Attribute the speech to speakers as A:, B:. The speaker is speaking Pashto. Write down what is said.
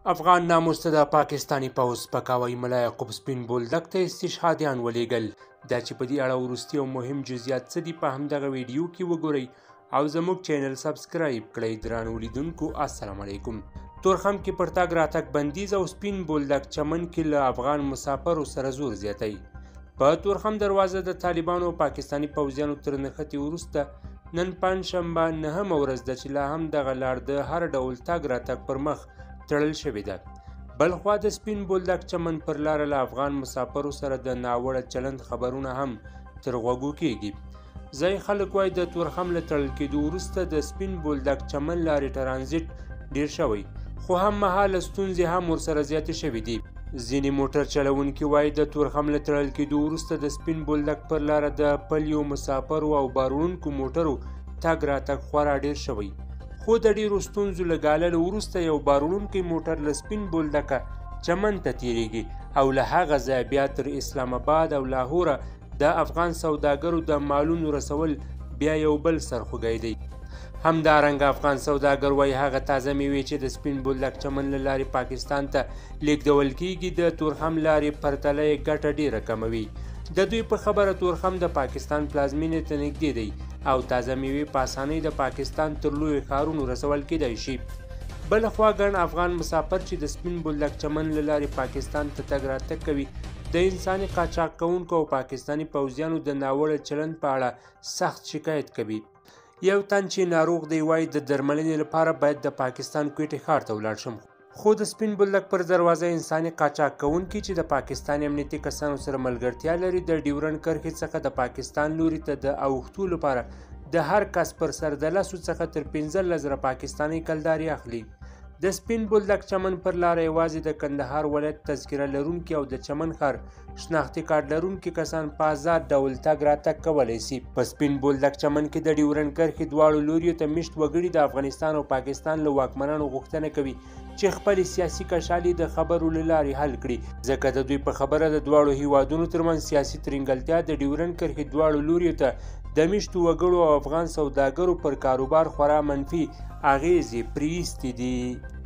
A: افغان ناموس ته د پاکستاني پوځ سپکاوی ملا یعقوب سپین بولدک ته استشهادیان ولیږل. دا چې په دې اړه وروستي او مهم جزئیات څه دي په همدغه ویډیو کې وګورئ او زموږ چینل سبسکرایب کړئ. درانو لیدونکو السلام علیکم. تورخم کې پر تګ راتګ بندیز او سپین بولدک چمن کې له افغان مسافرو سره زور زیاتی. په تورخم دروازه د طالبانو او پاکستاني پوځیانو تر نښتې وروسته نن پنجشنبه نهمه ورځ ده چې لا هم دغه لار د هر ډول تګ راتګ پر مخ تړل شوې ده. بلخوا د سپین بولدک چمن پر لاره له افغان مسافرو سره د ناوړه چلند خبرونه هم تر غوږو کېږي. ځایي خلک وایي د تورخم له تړل کېدو وروسته د سپین بولدک چمن لارې ټرانزیټ ډیر شوی، خو هم مهاله ستونزې هم ورسره زیاتې شوې دي. ځینې موټر چلوونکي وایي د تورخم له تړل کېدو وروسته د سپین بولدک پر لاره د پلیو مسافرو او بار وړونکو موټرو تګ راتګ خورا ډیر شوی، خو د ډیرو ستونزو له ګاللو وروسته یو بار وړونکی موټر له سپین بولدکه چمن ته تیریږي او له هغه ځایه بیا تر اسلام آباد او لاهوره د افغان سوداګرو د مالونو رسول بیا یو بل سرخوږی دی. همدارنګه افغان سوداګر وایي هغه تازه میوې چې د سپین بولدک چمن له لارې پاکستان ته لیږدول کیږي د تورخم لارې پرتله یې ګټه ډیره کموي. د دوی په خبره تورخم د پاکستان پلازمینې ته نږدې دی او تازه میوې په اسانۍ د پاکستان تر لویو ښارونو رسول کیدای شي. بلخوا ګڼ افغان مسافر چې د سپین بولدک چمن له لارې پاکستان ته تګ راتګ کوي د انساني قاچاق کوونکو او پاکستاني پوځیانو د ناوړه چلند په اړه سخت شکایت کوي. یو تن چې ناروغ دی وایي د درملنې لپاره باید د پاکستان کوټې ښار ته ولاړ شم، خو د سپین بولدک پر دروازه انساني قاچاق کوونکي چې د پاکستان امنیتي کسانو سره ملګرتیا لري د ډیورنډ کرښې څخه د پاکستان لوري ته د اوښتو لپاره د هر کس پر سر د 10 څخه تر 15,000 پاکستاني کلداري اخلي. د سپین بولدک چمن پر لاره یوازې د کندهار ولایت تذکره لرونکي او د چمن ښار شناختي کارت لرونکي کسان په آزاد ډول تګ راتګ کولی شي. په سپین بولدک چمن کې د ډیورنډ کرښې دواړو لوریو ته میشت وګړي د افغانستان او پاکستان له واکمنانو غوښتنه کوي چې خپلې سیاسي کشالي د خبرو له لارې حل کړي، ځکه د دوی په خبره د دواړو هیوادونو ترمنځ سیاسي ترنګلتیا د ډیورنډ کرښې دواړو لوریو ته د میشتو وګړو او افغان سوداګرو پر کاروبار خورا منفي اغیزې پرېیستې دي.